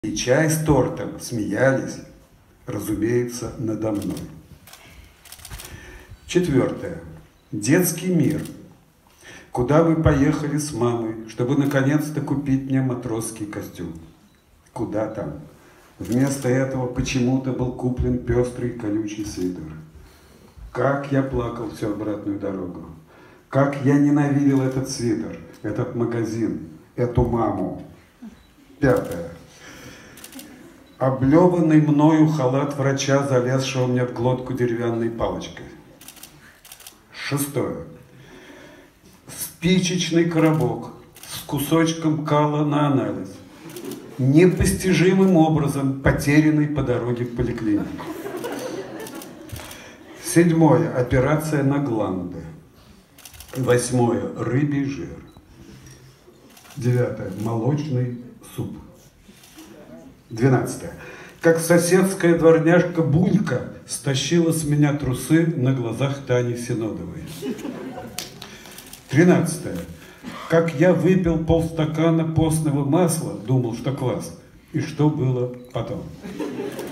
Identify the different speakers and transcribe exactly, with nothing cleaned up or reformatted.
Speaker 1: И чай с тортом смеялись, разумеется, надо мной. Четвертое. Детский мир. Куда вы поехали с мамой, чтобы наконец-то купить мне матросский костюм? Куда там? Вместо этого почему-то был куплен пестрый колючий свитер. Как я плакал всю обратную дорогу. Как я ненавидел этот свитер, этот магазин, эту маму. Пятое. Облеванный мною халат врача, залезшего мне в глотку деревянной палочкой. Шестое. Спичечный коробок с кусочком кала на анализ, непостижимым образом потерянный по дороге в поликлинику. Седьмое. Операция на гланды. Восьмое. Рыбий жир. Девятое. Молочный суп. Двенадцатое. Как соседская дворняжка Булька стащила с меня трусы на глазах Тани Синодовой. Тринадцатое. Как я выпил полстакана постного масла, думал, что класс. И что было потом.